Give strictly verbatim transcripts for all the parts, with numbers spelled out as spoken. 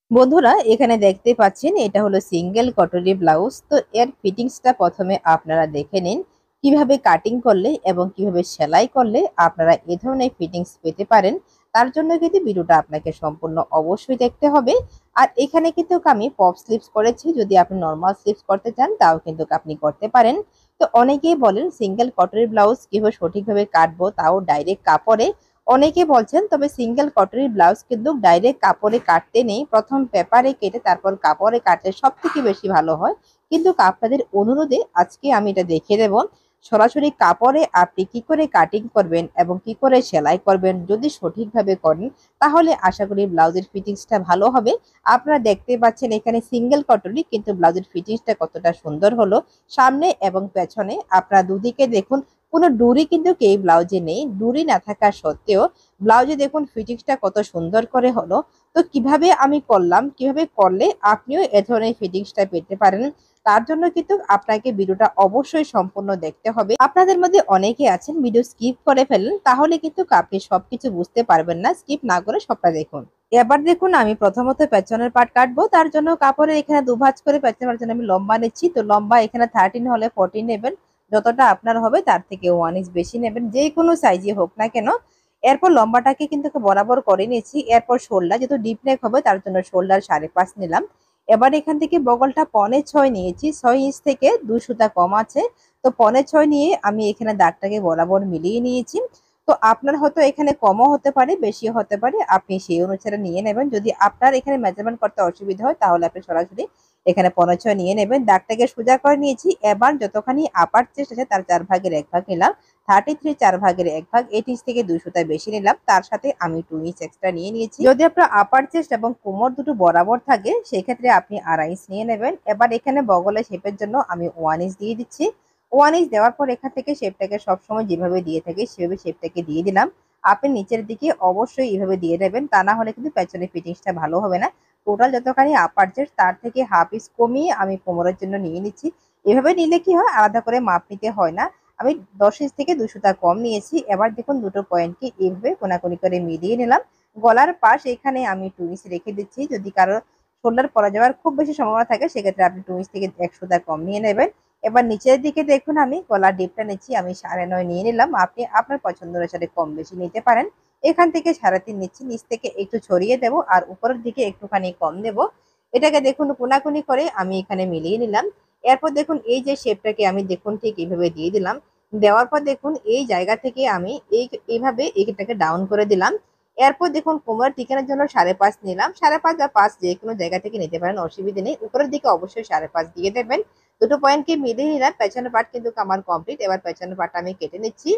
বন্ধুরা এখানে দেখতে পাচ্ছেন এটা হলো সিঙ্গেল কটরি ব্লাউজ। তো এর ফিটিংসটা প্রথমে আপনারা দেখে নিন কিভাবে কাটিং করলে এবং কিভাবে সেলাই করলে আপনারা এ ধরনের ফিটিংস পেতে পারেন। তার জন্য কিন্তু ভিডিওটা আপনাকে সম্পূর্ণ অবশ্যই দেখতে হবে। আর এখানে কিন্তু আমি পপ স্লিপস করেছি, যদি আপনি নর্মাল স্লিপস করতে চান তাও কিন্তু আপনি করতে পারেন। তো অনেকেই বলেন সিঙ্গেল কটরি ব্লাউজ কিভাবে সঠিকভাবে কাটবো, তাও ডাইরেক্ট কাপড়ে। অনেকে বলছেন, তবে সিঙ্গেল কটনের ব্লাউজ কিন্তু ডাইরেক্ট কাপড়ে কাটতে নেই, প্রথম পেপারে কেটে তারপর কাপড়ে কাটলে সব থেকে বেশি ভালো হয়। কিন্তু আপনাদের অনুরোধে আজকে আমি এটা দেখিয়ে দেব সরাসরি কাপড়ে আপনি কি করে কাটিং করবেন এবং কি করে সেলাই করবেন। যদি সঠিকভাবে করেন তাহলে আশা করি ব্লাউজের ফিটিংসটা ভালো হবে। আপনারা দেখতে পাচ্ছেন এখানে সিঙ্গেল কটনই, কিন্তু ব্লাউজের ফিটিংসটা কতটা সুন্দর হলো। সামনে এবং পেছনে আপনারা দুদিকে দেখুন, কোনো ডুরি কিন্তু এই ব্লাউজে নেই। ডুরি না থাকা সত্ত্বেও ব্লাউজে দেখুন ফিটিংসটা কত সুন্দর করে হলো। তো কিভাবে আমি করলাম, কিভাবে করলে আপনিও এ ধরনের ফিটিংসটা পেতে পারেন, তার জন্য কিন্তু আপনাকে ভিডিওটা অবশ্যই সম্পূর্ণ দেখতে হবে। আপনাদের মধ্যে অনেকে আছেন ভিডিও স্কিপ করে ফেলেন, তাহলে কিন্তু আপনি সবকিছু বুঝতে পারবেন না। স্কিপ না করে সবটা দেখুন। এবার দেখুন আমি প্রথমত পেছনের পার্ট কাটবো, তার জন্য কাপড়ের এখানে দুভাঁজ করে পেছনের জন্য আমি লম্বা নিচ্ছি। তো লম্বা এখানে থার্টিন হলে ফোরটিন নেবেন, যতটা আপনার হবে তার থেকে ওয়ান ইঞ্চ বেশি নেবেন, যে কোনো সাইজে হোক না কেন। এরপর লম্বাটাকে কিন্তু বরাবর করে নিয়েছি। এরপর শোল্ডার যেহেতু ডিপ নেক হবে তার জন্য শোল্ডার সাড়ে পাঁচ নিলাম। এবার এখান থেকে বগলটা পনে ছয় নিয়েছি, ছয় ইঞ্চ থেকে দুই সুতা কম আছে। তো পনে ছয় নিয়ে আমি এখানে দাগটাকে বরাবর মিলিয়ে নিয়েছি। তো আপনার হয়তো এখানে কমও হতে পারে, বেশিও হতে পারে, আপনি সেই অনুসারে নিয়ে নেবেন। যদি আপনার এখানে মেজারমেন্ট করতে অসুবিধা হয় তাহলে আপনি সরাসরি এখানে পনেরো ছয় নিয়ে নেবেন। দাগটাকে সোজা করে নিয়েছি। এবার যতখানি আপার চেস্ট আছে তার চার ভাগের এক ভাগ নিলাম, থার্টি থ্রি চার ভাগের এক ভাগ, এইট ইঞ্চ থেকে দুই সুতা বেশি নিলাম। তার সাথে আমি টু ইঞ্চ এক্সট্রা নিয়ে নিয়েছি। যদি আপনার আপার চেস্ট এবং কোমর দুটো বরাবর থাকে সেই ক্ষেত্রে আপনি আড়াই ইঞ্চ নিয়ে নেবেন। এবার এখানে বগলের শেপের জন্য আমি ওয়ান ইঞ্চ দিয়ে দিচ্ছি। ওয়ান ইঞ্চ দেওয়ার পর এখান থেকে শেপটাকে সবসময় যেভাবে দিয়ে থাকে সেভাবে শেপটাকে দিয়ে দিলাম। আপনি নিচের দিকে অবশ্যই এইভাবে দিয়ে দেবেন, তা না হলে কিন্তু পেছনের ফিটিংসটা ভালো হবে না। টোটাল যতখানি আপার চেস্ট তার থেকে হাফ ইঞ্চ কমিয়ে আমি কোমরের জন্য নিয়ে নিচ্ছি। এভাবে নিলে কি হয়, আলাদা করে মাপ নিতে হয় না। আমি দশ ইঞ্চ থেকে দুই সুতা কম নিয়েছি। এবার দেখুন দুটো পয়েন্টকে এইভাবে কোনাকুনি করে মিলিয়ে নিলাম। গলার পাশ এখানে আমি টু ইঞ্চ রেখে দিচ্ছি। যদি কারো শোল্ডার পরা যাওয়ার খুব বেশি সম্ভাবনা থাকে সেক্ষেত্রে আপনি টু ইঞ্চ থেকে এক সুতা কম নিয়ে নেবেন। এবার নিচের দিকে দেখুন আমি গলার ডিপটা নিচ্ছি, আমি সাড়ে নয় নিয়ে নিলাম। আপনি আপনার পছন্দ অনুসারে কম বেশি নিতে পারেন। এখান থেকে সাড়ে তিন নিচ্ছি, নিচ থেকে একটু ছড়িয়ে দেব আর উপরের দিকে একটুখানি কম দেব। এটাকে দেখুন কোনাকুনি করে আমি এখানে মিলিয়ে নিলাম। এরপর দেখুন এই যে শেপটাকে আমি দেখুন ঠিক এইভাবে দিয়ে দিলাম। দেওয়ার পর দেখুন এই জায়গা থেকে আমি এই এইভাবে এইটাকে ডাউন করে দিলাম। এরপর দেখুন কোমরের ঠিকানার জন্য সাড়ে পাঁচ নিলাম। সাড়ে পাঁচ বা পাঁচ যে কোনো জায়গা থেকে নিতে পারেন, অসুবিধা নেই। উপরের দিকে অবশ্যই সাড়ে পাঁচ দিয়ে দেবেন। দুটো পয়েন্টকে মিলিয়ে নিলাম। পেছনের পার্ট কিন্তু আমার কমপ্লিট। এবার পেছনের পার্টটা আমি কেটে নিচ্ছি।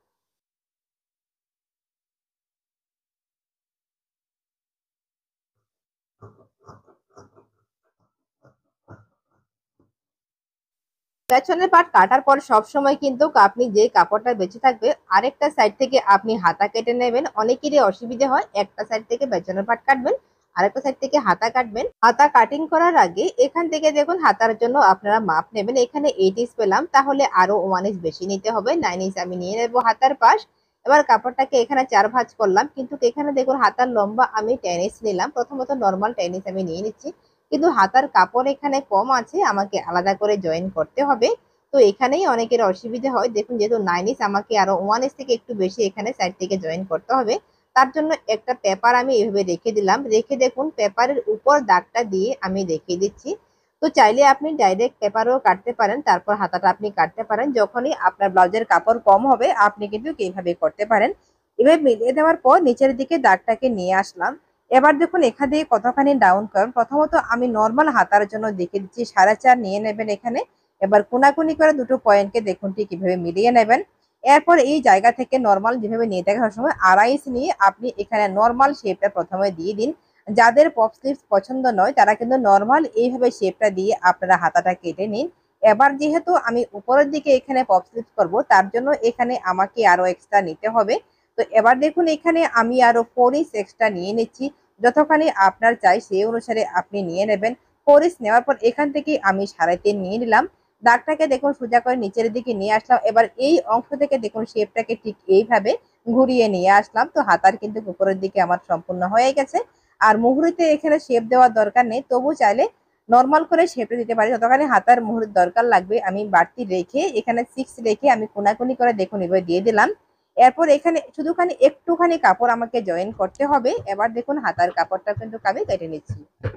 পেছনের পার্ট কাটার পর সবসময় কিন্তু আপনি যে কাপড়টা বেঁচে থাকবে আরেকটা সাইড থেকে আপনি হাতা কেটে নেবেন। অনেকেরই অসুবিধা হয়, একটা সাইড থেকে পেছনের পার্ট কাটবেন, আরেকটা সাইড থেকে হাতা কাটবেন। হাতা কাটিং করার আগে এখান থেকে দেখুন হাতার জন্য আপনারা মাপ নেবেন। এখানে এইট ইঞ্চ পেলাম, তাহলে আরো ওয়ান ইঞ্চ বেশি নিতে হবে, নাইন ইঞ্চ আমি নিয়ে নেবো হাতার পাশ। এবার কাপড়টাকে এখানে চার ভাঁজ করলাম, কিন্তু এখানে দেখুন হাতার লম্বা আমি টেন ইঞ্চ নিলাম। প্রথমত নর্মাল টেন ইঞ্চ আমি নিয়ে নিচ্ছি, কিন্তু হাতার কাপড় এখানে কম আছে, আমাকে আলাদা করে জয়েন করতে হবে। তো এখানেই অনেকের অসুবিধা হয়। দেখুন যেহেতু নাইন ইঞ্চ আমাকে আরো ওয়ান ইঞ্চ থেকে একটু বেশি এখানে সাইড থেকে জয়েন করতে হবে। তার জন্য একটা পেপার আমি এভাবে রেখে দিলাম। রেখে দেখুন পেপারের উপর দাগটা দিয়ে আমি দেখিয়ে দিচ্ছি। তো চাইলে আপনি ডাইরেক্ট পেপারও কাটতে পারেন, তারপর হাতাটা আপনি কাটতে পারেন। যখনই আপনার ব্লাউজের কাপড় কম হবে আপনি কিন্তু এইভাবে করতে পারেন। এভাবে মিলিয়ে দেওয়ার পর নিচের দিকে দাগটাকে নিয়ে আসলাম। এবার দেখুন এখান থেকে কতখানি ডাউন করেন। প্রথমত আমি নর্মাল হাতার জন্য দেখে দিচ্ছি, সাড়ে চার নিয়ে নেবেন এখানে। এবার কোনাকুনি করে দুটো পয়েন্টকে দেখুন ঠিক কিভাবে মিলিয়ে নেবেন। এরপর এই জায়গা থেকে নর্মাল যেভাবে নিয়ে দেখার সময় আড়াই ইঞ্চ নিয়ে আপনি এখানে নর্মাল শেপটা প্রথমে দিয়ে দিন। যাদের পপ স্লিভস পছন্দ নয় তারা কিন্তু নর্মাল এইভাবে শেপটা দিয়ে আপনারা হাতাটা কেটে নিন। এবার যেহেতু আমি উপরের দিকে এখানে পপ স্লিভস করবো তার জন্য এখানে আমাকে আরো এক্সট্রা নিতে হবে। তো এবার দেখুন এখানে আমি আরো ফোর ইঞ্চ এক্সট্রা নিয়ে নিচ্ছি। যতখানি আপনার চাই সেই অনুসারে আপনি নিয়ে নেবেন। ফোর ইঞ্চ নেওয়ার পর এখান থেকে আমি সাড়ে তিন নিয়ে নিলাম। দাগটাকে দেখুন সোজা করে নিচের দিকে নিয়ে আসলাম। এবার এই অংশ থেকে দেখুন শেপটাকে ঠিক এইভাবে ঘুরিয়ে নিয়ে আসলাম। তো হাতার কিন্তু উপরের দিকে আমার সম্পূর্ণ হয়ে গেছে। আর মুহুরিতে এখানে শেপ দেওয়ার দরকার নেই, তবু চাইলে নর্মাল করে শেপে দিতে পারি। যতখানি হাতার মুহুরির দরকার লাগবে আমি বাড়তি রেখে এখানে সিক্স রেখে আমি কোনাকুনি করে দেখুন এভাবে দিয়ে দিলাম। এরপর এখানে শুধুখানি একটুখানি কাপড় আমাকে জয়েন করতে হবে। এবার দেখুন হাতার কাপড়টা কিন্তু আমি কেটে নিচ্ছি।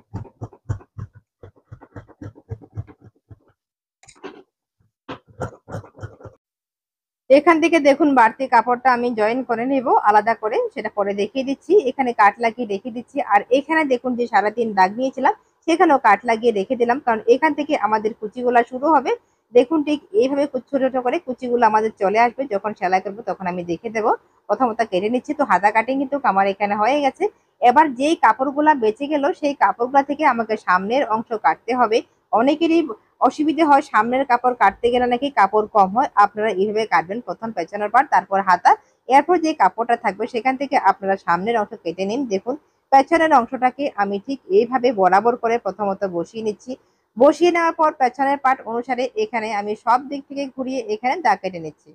এখান থেকে দেখুন বাড়তি কাপড়টা আমি জয়েন করে নেব আলাদা করে, সেটা পরে দেখিয়ে দিচ্ছি। এখানে কাট লাগিয়ে রেখে দিচ্ছি। আর এখানে দেখুন যে সাড়ে তিন দাগ নিয়েছিলাম সেখানেও কাট লাগিয়ে রেখে দিলাম, কারণ এখান থেকে আমাদের কুচিগুলা শুরু হবে। দেখুন ঠিক এইভাবে ছোট ছোট করে কুচিগুলো আমাদের চলে আসবে। যখন সেলাই করবো তখন আমি দেখে দেবো। প্রথমত কেটে নিচ্ছি। তো হাতা কাটিং কিন্তু আমার এখানে হয়ে গেছে। এবার যেই কাপড়গুলা বেঁচে গেল সেই কাপড়গুলা থেকে আমাকে সামনের অংশ কাটতে হবে। অনেকেরই অসুবিধে হয়, সামনের কাপড় কাটতে গেলে নাকি কাপড় কম হয়। আপনারা এইভাবে কাটবেন, প্রথম পেছনের পার্ট তারপর হাতা, এরপর যে কাপড়টা থাকবে সেখান থেকে আপনারা সামনের অংশ কেটে নিন। দেখুন পেছনের অংশটাকে আমি ঠিক এইভাবে বরাবর করে প্রথমত বসিয়ে নিচ্ছি। বসিয়ে নেওয়ার পর পেছনের পার্ট অনুসারে এখানে আমি সব দিক থেকে ঘুরিয়ে এখানে দাগ কেটে নিচ্ছি।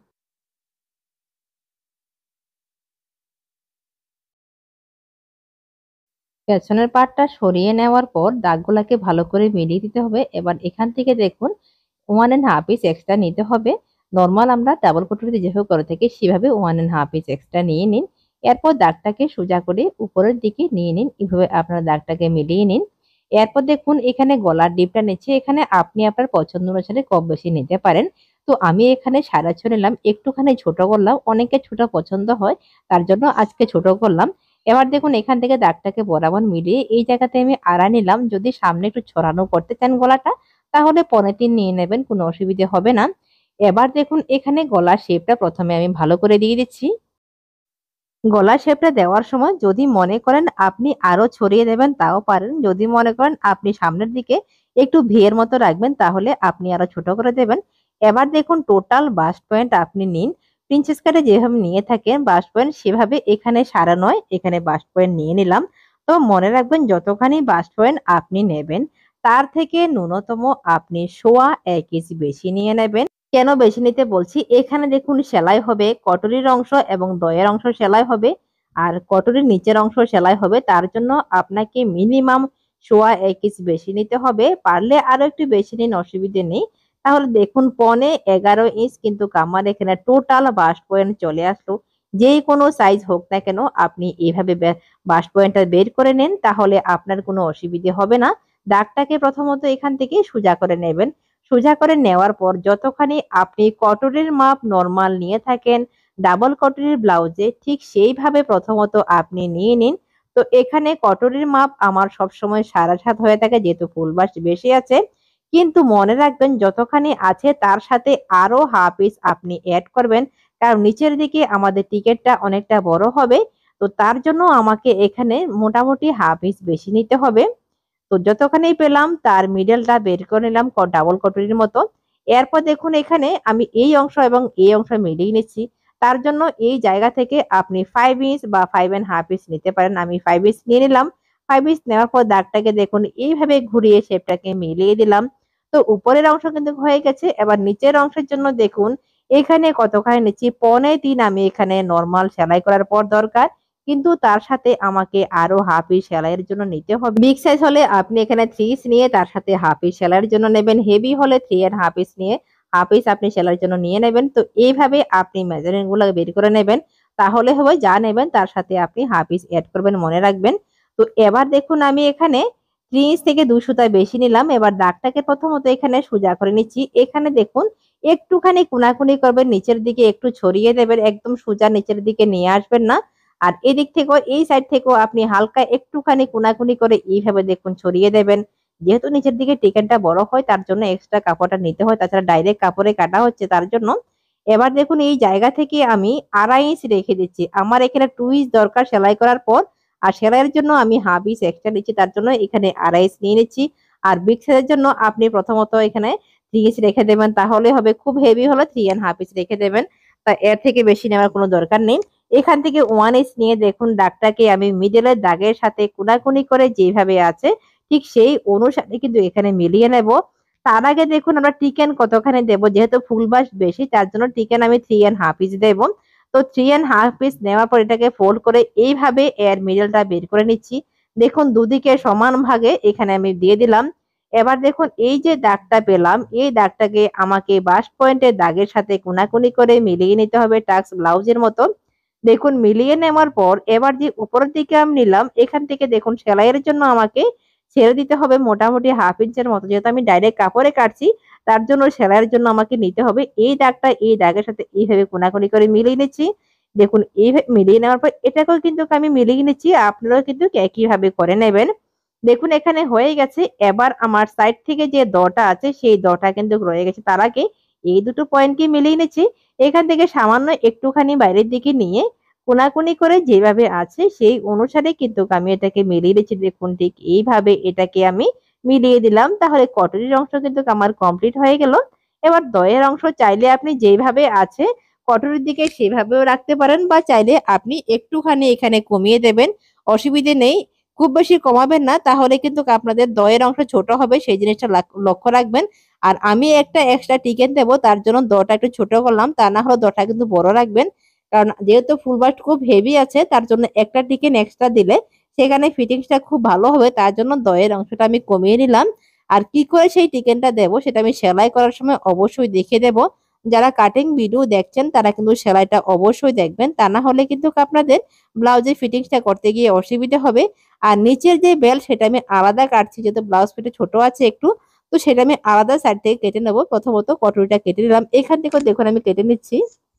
পেছনের পার্টটা সরিয়ে নেওয়ার পর দাগগুলাকে ভালো করে মিলিয়ে দিতে হবে। এবার এখান থেকে দেখুন one and half inch extra নিতে হবে। নর্মাল আমরা ডাবল কটরিতে যেভাবে করে থাকি সেভাবে one and half inch extra নিয়ে নিন। এরপর দাগটাকে সোজা করে উপরের দিকে নিয়ে নিন। এভাবে আপনার দাগটাকে মিলিয়ে নিন। এরপর দেখুন এখানে গলার ডিপটা নিচ্ছে। এখানে আপনি আপনার পছন্দ অনুসারে কম বেশি নিতে পারেন। তো আমি এখানে সাড়ে ছয় নিলাম, একটুখানি ছোট করলাম। অনেকে ছোট পছন্দ হয়, তার জন্য আজকে ছোট করলাম। এবার দেখুন এখান থেকে দাগটাকে বরাবর মিলিয়ে এই জায়গাতে আমি আড়া নিলাম। যদি সামনে একটু ছড়ানো করতে চান গলাটা, তাহলে পনেরো তিন নিয়ে নেবেন, কোনো অসুবিধে হবে না। এবার দেখুন এখানে গলার শেপটা প্রথমে আমি ভালো করে দিয়ে দিচ্ছি। গলার শেপটা দেওয়ার সময় যদি মনে করেন আপনি আরো ছড়িয়ে দেবেন তাও পারেন। যদি মনে করেন আপনি সামনের দিকে একটু ভিয়ের মতো রাখবেন তাহলে আপনি আরো ছোট করে দেবেন। এবার দেখুন টোটাল বাস্ট পয়েন্ট আপনি নিন। প্রিন্সেস কাটে যেভাবে নিয়ে থাকেন বাস্ট পয়েন্ট সেভাবে এখানে সারা নয়, এখানে বাস্ট পয়েন্ট নিয়ে নিলাম। তো মনে রাখবেন যতখানি বাস্ট পয়েন্ট আপনি নেবেন তার থেকে ন্যূনতম আপনি সোয়া এক ইঞ্চি বেশি নিয়ে নেবেন। কেন বেশি নিতে বলছি, এখানে দেখুন সেলাই হবে কটরির অংশ এবং দয়ের অংশ সেলাই হবে, আর কটরির নিচের অংশ সেলাই হবে। তার জন্য আপনাকে মিনিমাম সোয়া এক ইঞ্চি বেশি নিতে হবে। পারলে আরো একটু বেশি নিন, অসুবিধে নেই। তাহলে দেখুন পনে এগারো ইঞ্চ কিন্তু আমার এখানে টোটাল বাস্ট পয়েন্ট চলে আসলো। যে কোনো সাইজ হোক না কেন আপনি এইভাবে বাস্ট পয়েন্টটা বের করে নেন, তাহলে আপনার কোনো অসুবিধে হবে না। দাগটাকে প্রথমত এখান থেকে সোজা করে নেবেন। সোজা করে নেওয়ার পর যতখানি আপনি কটনের মাপ নরমাল নিয়ে থাকেন ডাবল কটনের ব্লাউজে, ঠিক সেইভাবে প্রথমত আপনি নিয়ে নিন। তো এখানে কটনের মাপ আমার সবসময় সাড়ে সাত হয়ে থাকে যেহেতু ফুল বাস বেশি আছে। কিন্তু মনে রাখবেন যতখানি আছে তার সাথে আরো হাফ ইঞ্চ আপনি অ্যাড করবেন, কারণ নিচের দিকে আমাদের টিকেটটা অনেকটা বড় হবে। তো তার জন্য আমাকে এখানে মোটামুটি হাফ ইঞ্চ বেশি নিতে হবে। তো যতখানি পেলাম তার মিডলটা বের করে নিলাম ডাবল কটরির মতো। এরপর দেখুন এখানে আমি এই অংশ এবং এই অংশ মিলিয়ে নিচ্ছি। তার জন্য এই জায়গা থেকে আপনি ফাইভ ইঞ্চ বা ফাইভ এন্ড হাফ ইঞ্চ নিতে পারেন। আমি ফাইভ ইঞ্চ নিয়ে নিলাম। ফাইভ ইঞ্চ নেওয়ার পর দাগটাকে দেখুন এইভাবে ঘুরিয়ে শেপটাকে মিলিয়ে দিলাম। তো উপরের অংশ কিন্তু হয়ে গেছে। এবার নিচের অংশের জন্য দেখুন এখানে কতখানি নিচ্ছি, পনে তিন আমি এখানে নর্মাল সেলাই করার পর দরকার, কিন্তু তার সাথে আমাকে আরো হাফ ইঞ্চ সেলাইয়ের জন্য নিতে হবে। বিগ সাইজ হলে আপনি এখানে থ্রি ইঞ্চ নিয়ে তার সাথে হাফ ইঞ্চ সেলাইয়ের জন্য নেবেন। হেভি হলে থ্রি এন্ড হাফ ইঞ্চ নিয়ে হাফ ইঞ্চ আপনি সেলাইয়ের জন্য নিয়ে নেবেন। তো এইভাবে আপনি মেজারমেন্ট গুলো বের করে নেবেন, তাহলে হবে যা নেবেন তার সাথে আপনি হাফ ইঞ্চ অ্যাড করবেন, মনে রাখবেন। তো এবার দেখুন আমি এখানে থ্রি ইঞ্চ থেকে দুই সুতা বেশি নিলাম। এবার দাগটাকে প্রথমত এখানে সোজা করে নিচ্ছি। এখানে দেখুন একটুখানি কোনাকুনি করবেন, নিচের দিকে একটু ছড়িয়ে দেবেন, একদম সোজা নিচের দিকে নিয়ে আসবেন না। আর এদিক থেকেও এই সাইড থেকেও আপনি হালকা একটুখানি কোনাকুনি করে এইভাবে দেখুন ছড়িয়ে দেবেন। যেহেতু নিচের দিকে টিকেনটা বড় হয় তার জন্য এক্সট্রা কাপড়টা নিতে হয়, তাছাড়া ডাইরেক্ট কাপড়ে কাটা হচ্ছে তার জন্য। এবার দেখুন এই জায়গা থেকে আমি আড়াই ইঞ্চ রেখে দিচ্ছি। আমার এখানে টু ইঞ্চ দরকার সেলাই করার পর, আর সেলাইয়ের জন্য আমি হাফ ইঞ্চ এক্সট্রা নিচ্ছি, তার জন্য এখানে আড়াই ইঞ্চ নিয়ে নিচ্ছি। আর বিগ সাইজের জন্য আপনি প্রথমত এখানে থ্রি ইঞ্চ রেখে দেবেন, তাহলে হবে। খুব হেভি হলে থ্রি এন্ড হাফ ইঞ্চ রেখে দেবেন, তা এর থেকে বেশি নেওয়ার কোনো দরকার নেই। এখান থেকে ওয়ান ইঞ্চ নিয়ে দেখুন দাগটাকে আমি মিডলের দাগের সাথে কোনাকুনি করে যেভাবে আছে ঠিক সেই অনুসারে কিন্তু এখানে মিলিয়ে নেব। তার আগে দেখুন আমরা টিকেন কতখানি দেবো, যেহেতু ফুল বাস বেশি তার জন্য টিকেন আমি থ্রি এন্ড হাফ ইঞ্চ দেবো। তো থ্রি এন্ড হাফ ইঞ্চ নেওয়ার পর এটাকে ফোল্ড করে এইভাবে এর মিডলটা বের করে নিচ্ছি। দেখুন দুদিকে সমান ভাগে এখানে আমি দিয়ে দিলাম। এবার দেখুন এই যে দাগটা পেলাম, এই দাগটাকে আমাকে বাস্ট পয়েন্টের দাগের সাথে কোনাকুনি করে মিলিয়ে নিতে হবে টাক্স ব্লাউজের মতো। দেখুন মিলিয়ে নেওয়ার পর এবার যে উপরের দিকে আমি নিলাম, এখান থেকে দেখুন সেলাইয়ের জন্য আমাকে ছেড়ে দিতে হবে মোটামুটি হাফ ইঞ্চের মতো। যেহেতু আমি ডাইরেক্ট কাপড়ে কাটছি, তার জন্য সেলাইয়ের জন্য আমাকে নিতে হবে এই দাগটা এই দাগের সাথে এইভাবে কোনাকুনি করে মিলিয়ে নিচ্ছি। দেখুন এইভাবে মিলিয়ে নেওয়ার পর এটাকেও কিন্তু আমি মিলিয়ে নিচ্ছি, আপনারাও কিন্তু একইভাবে করে নেবেন। দেখুন এখানে হয়ে গেছে। এবার আমার সাইড থেকে যে দটা আছে সেই দটা কিন্তু রয়ে গেছে, তার আগে এই দুটো পয়েন্টকে মিলিয়ে নিচ্ছি। এখান থেকে সামান্য একটুখানি বাইরের দিকে নিয়ে কোনাকুনি করে যেভাবে আছে সেই অনুসারে কিন্তু আমি এটাকে মিলিয়ে নিচ্ছি। দেখুন ঠিক এইভাবে এটাকে আমি মিলিয়ে দিলাম, তাহলে কটরির অংশ কিন্তু আমার কমপ্লিট হয়ে গেল। এবার দয়ের অংশ চাইলে আপনি যেভাবে আছে কটরির দিকে সেভাবেও রাখতে পারেন, বা চাইলে আপনি একটুখানি এখানে কমিয়ে দেবেন, অসুবিধে নেই। খুব বেশি কমাবেন না, তাহলে কিন্তু আপনাদের দয়ের অংশ ছোট হবে, সেই জিনিসটা লক্ষ্য রাখবেন। আর আমি একটা এক্সট্রা টিকেন দেবো, তার জন্য দটা একটু ছোট করলাম, তা না হলে দটা কিন্তু বড় রাখবেন। কারণ যেহেতু ফুল বাস্ট খুব হেভি আছে, তার জন্য একটা টিকেন এক্সট্রা দিলে সেখানে ফিটিংসটা খুব ভালো হবে, তার জন্য দয়ের অংশটা আমি কমিয়ে নিলাম। আর কি করে সেই টিকেনটা দেবো সেটা আমি সেলাই করার সময় অবশ্যই দেখিয়ে দেবো। যারা কাটিং ভিডিও দেখছেন তারা কিন্তু সেলাইটা অবশ্যই দেখবেন, তা না হলে কিন্তু আপনাদের ব্লাউজের ফিটিংসটা করতে গিয়ে অসুবিধা হবে। আর নিচের যে বেল্ট সেটা আমি আলাদা কাটছি, যেহেতু ব্লাউজ পিঠে ছোট আছে একটু, তো সেটা আমি আলাদা সাইড থেকে কেটে নেবো। প্রথমত কটরিটা কেটে নিলাম, এখান থেকে দেখুন আমি কেটে নিচ্ছি।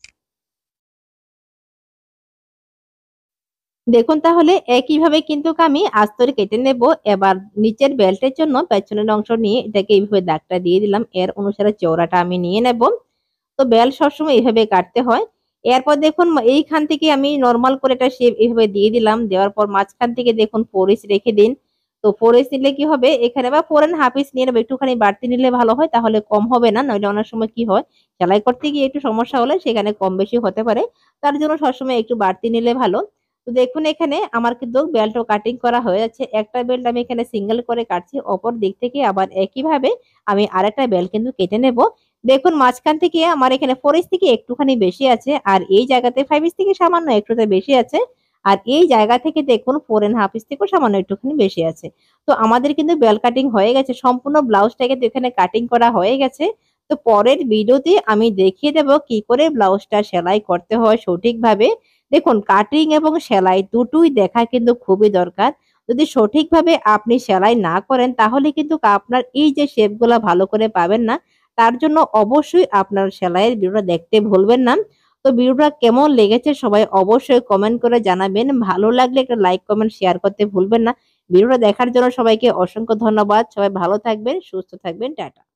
দেখুন তাহলে একইভাবে কিন্তু আমি আস্তরে কেটে নেব। এবার নিচের বেল্টের জন্য পেছনের অংশ নিয়ে এটাকে এইভাবে দাগটা দিয়ে দিলাম, এর অনুসারে চওড়াটা আমি নিয়ে নেব। তো বেল্ট সবসময় এইভাবে কাটতে হয়। এরপর দেখুন এইখান থেকে আমি নর্মাল করে একটা শেপ এইভাবে দিয়ে দিলাম, দেওয়ার পর মাঝখান থেকে দেখুন ফোর ইঞ্চ রেখে দিন। তো ফোর ইঞ্চ নিলে কি হবে, এখানে বা ফোর এন্ড হাফ ইঞ্চ নিয়ে নেবো, একটুখানি বাড়তি নিলে ভালো হয়, তাহলে কম হবে না। নইলে অনেক সময় কি হয়, সেলাই করতে গিয়ে একটু সমস্যা হলে সেখানে কম বেশি হতে পারে, তার জন্য সবসময় একটু বাড়তি নিলে ভালো। তো দেখুন এখানে আমার কিন্তু বেল্টও কাটিং করা হয়ে যাচ্ছে। একটা বেল্ট আমি এখানে সিঙ্গেল করে কাটছি, অপর দিক থেকে আবার একইভাবে আমি আরেকটা বেল্ট কিন্তু কেটে নেব। দেখুন মাঝখান থেকে আমার এখানে ফোর ইঞ্চ থেকে একটুখানি বেশি আছে, আর এই জায়গাতে ফাইভ ইঞ্চ থেকে সামান্য একটুতে বেশি আছে, আর এই জায়গা থেকে দেখুন ফোর এন্ড হাফ ইঞ্চ থেকেও সামান্য একটুখানি বেশি আছে। তো আমাদের কিন্তু বেল্ট কাটিং হয়ে গেছে, সম্পূর্ণ ব্লাউজটাকে তো এখানে কাটিং করা হয়ে গেছে। তো পরের ভিডিওতে আমি দেখিয়ে দেব কি করে ব্লাউজটা সেলাই করতে হয় সঠিকভাবে। দেখুন কাটিং এবং সেলাই দুটোই দেখা কিন্তু খুবই দরকার। যদি সঠিকভাবে আপনি সেলাই না করেন তাহলে কিন্তু আপনার এই যে শেপগুলা ভালো করে পাবেন না। তার জন্য অবশ্যই আপনার সেলাইয়ের ভিডিওটা দেখতে ভুলবেন না। তো ভিডিওটা কেমন লেগেছে সবাই অবশ্যই কমেন্ট করে জানাবেন। ভালো লাগলে একটা লাইক কমেন্ট শেয়ার করতে ভুলবেন না। ভিডিওটা দেখার জন্য সবাইকে অসংখ্য ধন্যবাদ। সবাই ভালো থাকবেন, সুস্থ থাকবেন, টাটা।